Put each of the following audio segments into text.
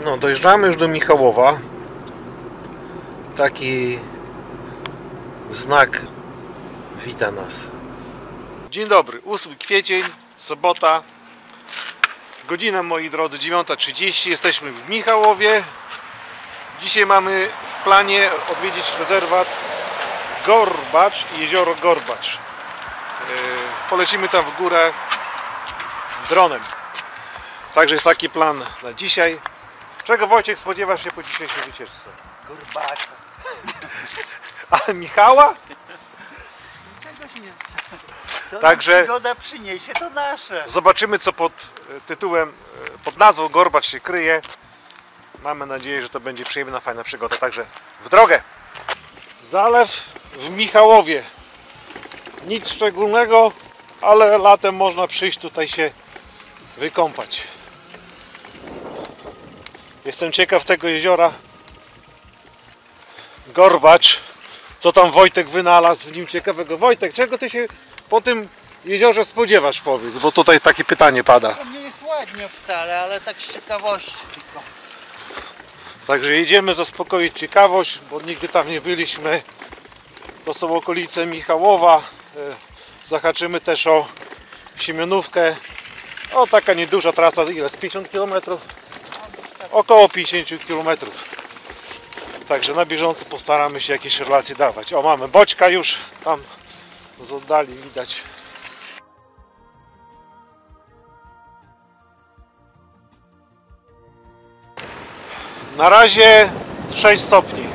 No, dojeżdżamy już do Michałowa. Taki znak wita nas. Dzień dobry, 8 kwiecień, sobota. Godzina, moi drodzy, 9:30. Jesteśmy w Michałowie. Dzisiaj mamy w planie odwiedzić rezerwat Gorbacz i jezioro Gorbacz. Polecimy tam w górę dronem. Także jest taki plan na dzisiaj. Czego, Wojciech, spodziewasz się po dzisiejszej wycieczce? Gorbacza. A Michała? Czegoś nie. Co Także przygoda przyniesie, to nasze. zobaczymy, co pod tytułem, pod nazwą Gorbacz się kryje. Mamy nadzieję, że to będzie przyjemna, fajna przygoda. Także w drogę! Zalew w Michałowie. Nic szczególnego, ale latem można przyjść tutaj się wykąpać. Jestem ciekaw tego jeziora Gorbacz. Co tam Wojtek wynalazł w nim ciekawego? Wojtek, czego ty się po tym jeziorze spodziewasz, powiedz? Bo tutaj takie pytanie pada. To nie jest ładnie wcale, ale tak z ciekawości tylko. Także jedziemy zaspokoić ciekawość, bo nigdy tam nie byliśmy. To są okolice Michałowa. Zahaczymy też o Siemianówkę. O, taka nieduża trasa, ile? Z 50 km? Około 50 km. Także na bieżąco postaramy się jakieś relacje dawać. O, mamy Boćka już tam z oddali widać. Na razie 6 stopni.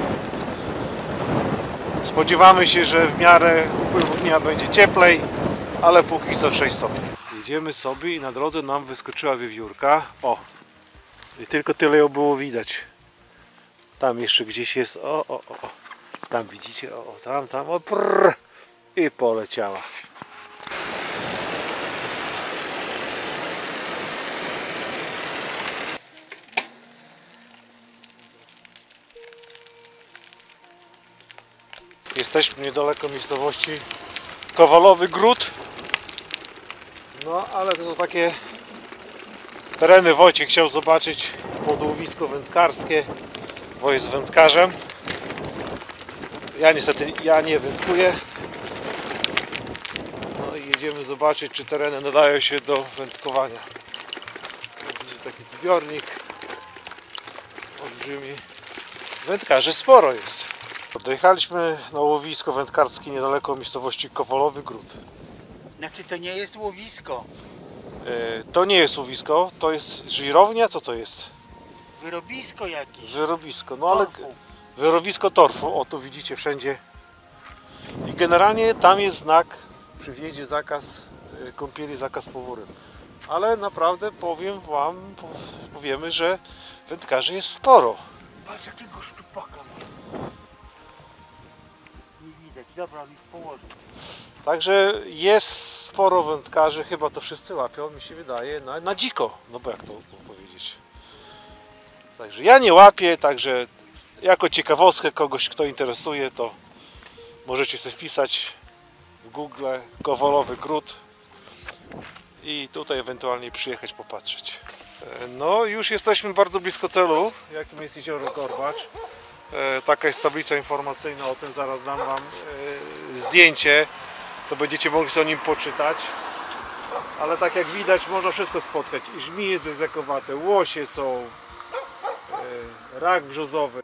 Spodziewamy się, że w miarę upływu dnia będzie cieplej, ale póki co 6 stopni. Jedziemy sobie i na drodze nam wyskoczyła wiewiórka. O! I tylko tyle ją było widać. Tam jeszcze gdzieś jest. O. Tam widzicie? O, tam. O, prrr. I poleciała. Jesteśmy niedaleko miejscowości Kowalowy Gród. No, ale to są takie tereny. Wojciech chciał zobaczyć podłowisko wędkarskie, bo jest wędkarzem. Ja niestety nie wędkuję. No i jedziemy zobaczyć, czy tereny nadają się do wędkowania. Jest taki zbiornik olbrzymi. Wędkarzy sporo jest. Dojechaliśmy na łowisko wędkarskie niedaleko miejscowości Kowalowy Gród. Znaczy to nie jest łowisko. To nie jest łowisko, to jest żwirownia. Co to jest? Wyrobisko jakieś. Wyrobisko, no ale Torfu. wyrobisko torfu. O, tu widzicie wszędzie. I generalnie tam jest znak przy wjeździe zakaz kąpieli, zakaz powórem. Ale naprawdę powiem wam, powiemy, że wędkarzy jest sporo. Patrz jakiego szczupaka ma. Nie widać. Dobra, on już położył. Także jest sporo wędkarzy, chyba to wszyscy łapią, mi się wydaje, na dziko. No bo jak to powiedzieć. Także ja nie łapię, także jako ciekawostkę kogoś, kto interesuje, to możecie sobie wpisać w Google Kowalowy Gród i tutaj ewentualnie przyjechać popatrzeć. No już jesteśmy bardzo blisko celu, jakim jest jezioro Gorbacz. Taka jest tablica informacyjna o tym, zaraz dam wam zdjęcie, to będziecie mogli o nim poczytać. Ale tak jak widać, można wszystko spotkać. I żmije zezekowate, łosie są, rak brzozowy.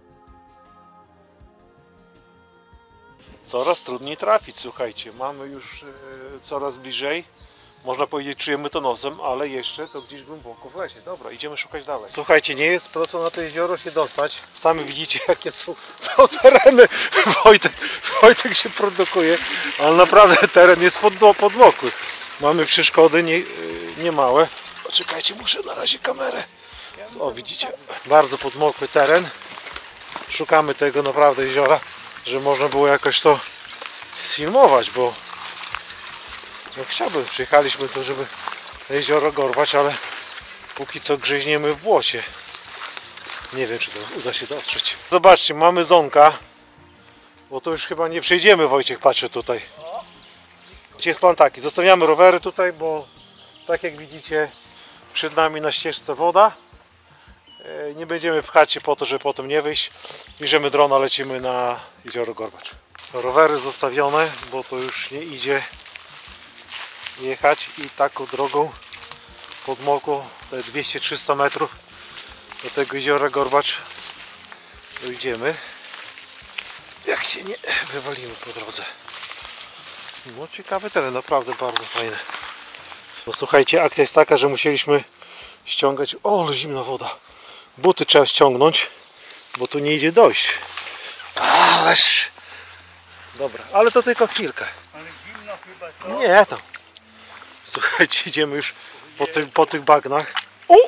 Coraz trudniej trafić, słuchajcie, mamy już coraz bliżej. Można powiedzieć, czujemy to nosem, ale jeszcze to gdzieś głęboko w lesie. Dobra, idziemy szukać dalej. Słuchajcie, nie jest prosto na to jezioro się dostać. Sami widzicie, jakie są tereny. Wojtek się produkuje, ale naprawdę teren jest podmokły. Mamy przeszkody nie małe. Poczekajcie, muszę na razie kamerę. O, widzicie, bardzo podmokły teren. Szukamy tego naprawdę jeziora, żeby można było jakoś to sfilmować, bo no chciałbym, przyjechaliśmy tu, żeby jezioro Gorbacz, ale póki co grzeźniemy w błocie. Nie wiem, czy to uda się dotrzeć. Zobaczcie, mamy zonka, bo to już chyba nie przejdziemy, Wojciech, patrzę tutaj. Jest plan taki, zostawiamy rowery tutaj, bo tak jak widzicie, przed nami na ścieżce woda. Nie będziemy pchać się po to, żeby potem nie wyjść. Bierzemy drona, lecimy na jezioro Gorbacz. Rowery zostawione, bo to już nie idzie jechać i taką drogą pod mokro, te 200-300 metrów do tego jeziora Gorbacz dojdziemy, jak się nie wywalimy po drodze. No ciekawy teren, naprawdę bardzo fajny. No słuchajcie, akcja jest taka, że musieliśmy ściągać, o ale zimna woda, buty trzeba ściągnąć, bo tu nie idzie dojść. Ależ dobra, ale to tylko chwilkę. Ale zimno chyba to. Nie tam. Słuchajcie, idziemy już po tych bagnach. O!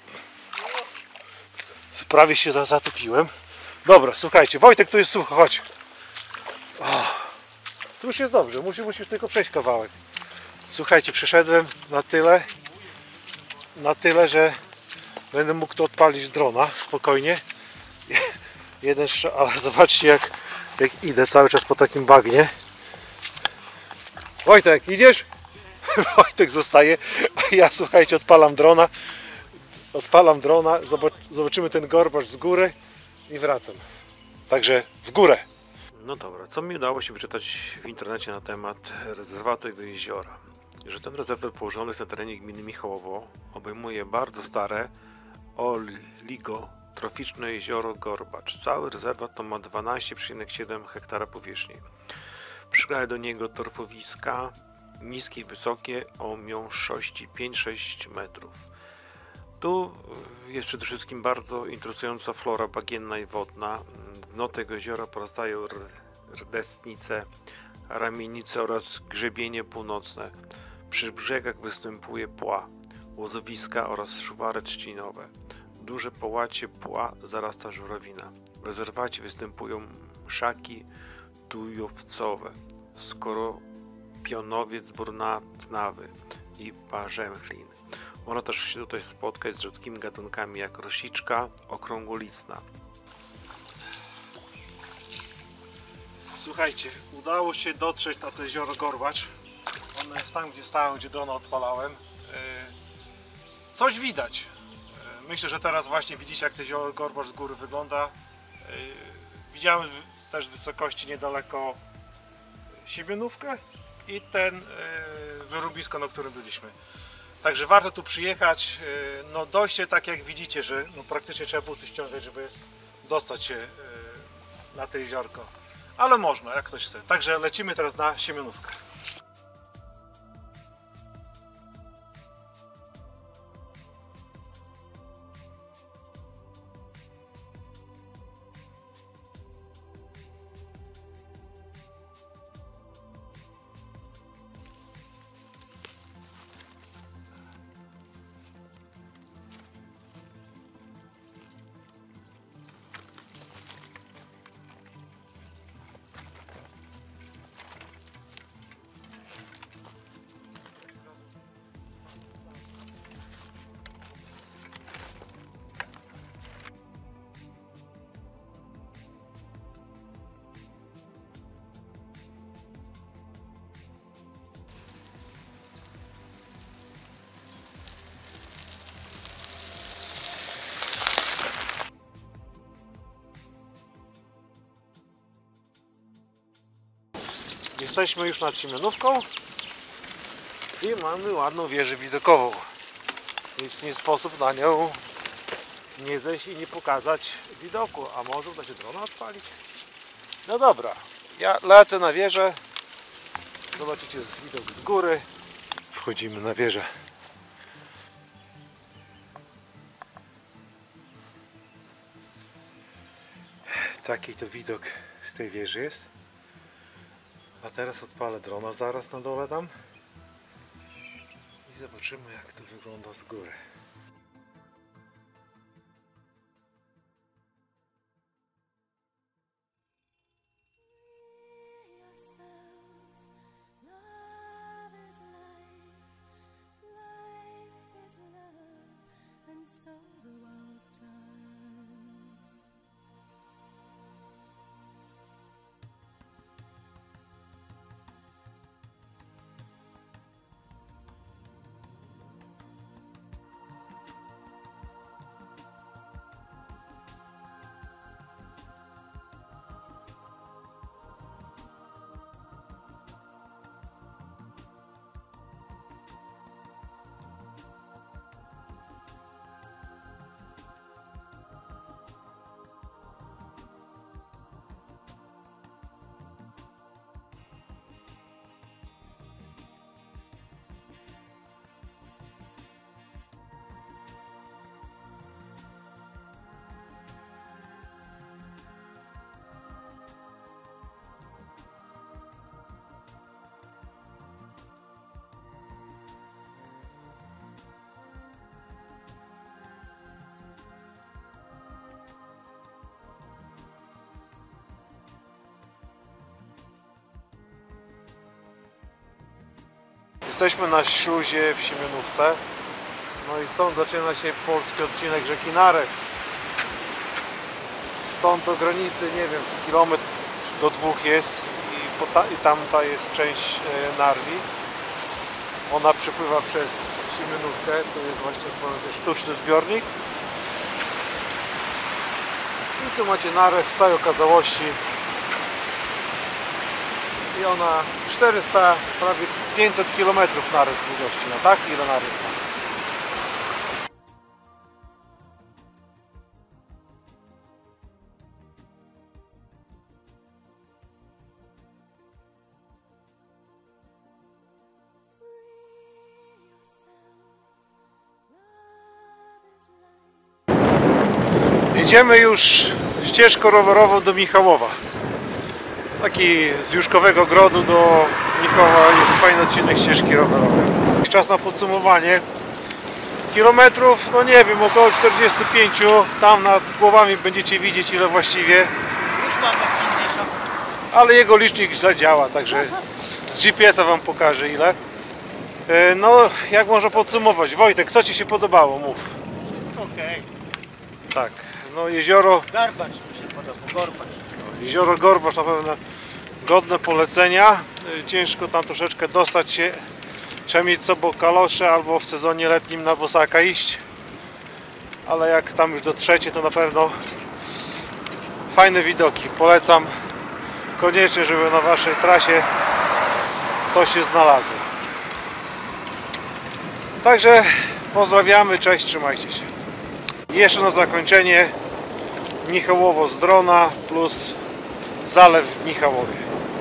Prawie się zatopiłem. Dobra, słuchajcie, Wojtek tu jest sucho, chodź. O, tu już jest dobrze, musisz tylko przejść kawałek. Słuchajcie, przeszedłem na tyle, że będę mógł tu odpalić drona spokojnie. Jeden strzał, ale zobaczcie jak idę cały czas po takim bagnie. Wojtek, idziesz? Wojtek zostaje, a ja słuchajcie, odpalam drona, zobaczymy ten Gorbacz z góry i wracam. Także w górę. No dobra, co mi udało się wyczytać w internecie na temat rezerwatu tego jeziora? Że ten rezerwat położony jest na terenie gminy Michałowo obejmuje bardzo stare oligotroficzne jezioro Gorbacz. Cały rezerwat to ma 12,7 hektara powierzchni. Przylegają do niego torfowiska niskie i wysokie o miąższości 5-6 metrów. Tu jest przede wszystkim bardzo interesująca flora bagienna i wodna. Dno tego jeziora porastają rdestnice, ramienice oraz grzebienie północne. Przy brzegach występuje pła, łozowiska oraz szuwary trzcinowe. Duże połacie pła zarasta żurawina. W rezerwacie występują szaki tujowcowe, skoropionowiec brunatnawy i parzęchlin. Można też się tutaj spotkać z rzadkimi gatunkami jak rosiczka okrągłolicna. Słuchajcie, udało się dotrzeć na to jezioro Gorbacz. Ono jest tam, gdzie stałem, gdzie drona odpalałem. Coś widać. Myślę, że teraz właśnie widzicie, jak to jezioro Gorbacz z góry wygląda. Widziałem też z wysokości niedaleko Siemienówkę i ten wyrobisko, na którym byliśmy. Także warto tu przyjechać. No dojście tak jak widzicie, że no praktycznie trzeba buty ściągać, żeby dostać się na to jeziorko. Ale można, jak ktoś chce. Także lecimy teraz na Siemienówkę. Jesteśmy już nad Siemienówką i mamy ładną wieżę widokową. Nic nie sposób na nią nie zejść i nie pokazać widoku. A może uda się drona odpalić? No dobra, ja lecę na wieżę. Zobaczycie widok z góry. Wchodzimy na wieżę. Taki to widok z tej wieży jest. A teraz odpalę drona zaraz na dole tam i zobaczymy, jak to wygląda z góry. Jesteśmy na śluzie w Siemianówce. No i stąd zaczyna się polski odcinek rzeki Narew. Stąd do granicy, nie wiem, kilometr do 2 jest i tamta jest część Narwi. Ona przepływa przez Siemianówkę, to jest właśnie sztuczny zbiornik. I tu macie Narew w całej okazałości. I ona 400, prawie 500 km Narew długości, no tak? Ile Narew ma? Idziemy już ścieżką rowerową do Michałowa. Taki z Juszkowego Grodu do Michałowa jest fajny odcinek ścieżki rowerowej. Czas na podsumowanie. Kilometrów, no nie wiem, około 45. Tam nad głowami będziecie widzieć ile właściwie. Już mamy 50. Ale jego licznik źle działa, także z GPS-a wam pokażę ile. No, jak można podsumować? Wojtek, co ci się podobało? Mów. Wszystko okej. Tak, no jezioro Garbacz mi się podoba, Gorbacz. Jezioro Gorbacz na pewno godne polecenia. Ciężko tam troszeczkę dostać się. Trzeba mieć z sobą kalosze albo w sezonie letnim na bosaka iść. Ale jak tam już dotrzecie, to na pewno fajne widoki. Polecam koniecznie, żeby na waszej trasie to się znalazło. Także pozdrawiamy, cześć, trzymajcie się. I jeszcze na zakończenie Michałowo z drona plus zalew w Michałowie.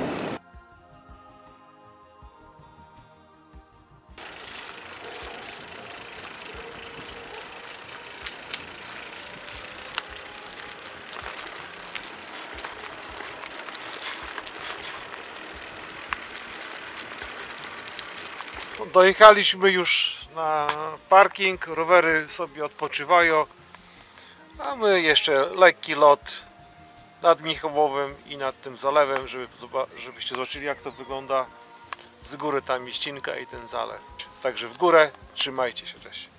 Dojechaliśmy już na parking, rowery sobie odpoczywają, a my jeszcze lekki lot nad Michałowem i nad tym zalewem, żebyście zobaczyli jak to wygląda z góry, ta mieścinka i ten zalew. Także w górę, trzymajcie się, cześć.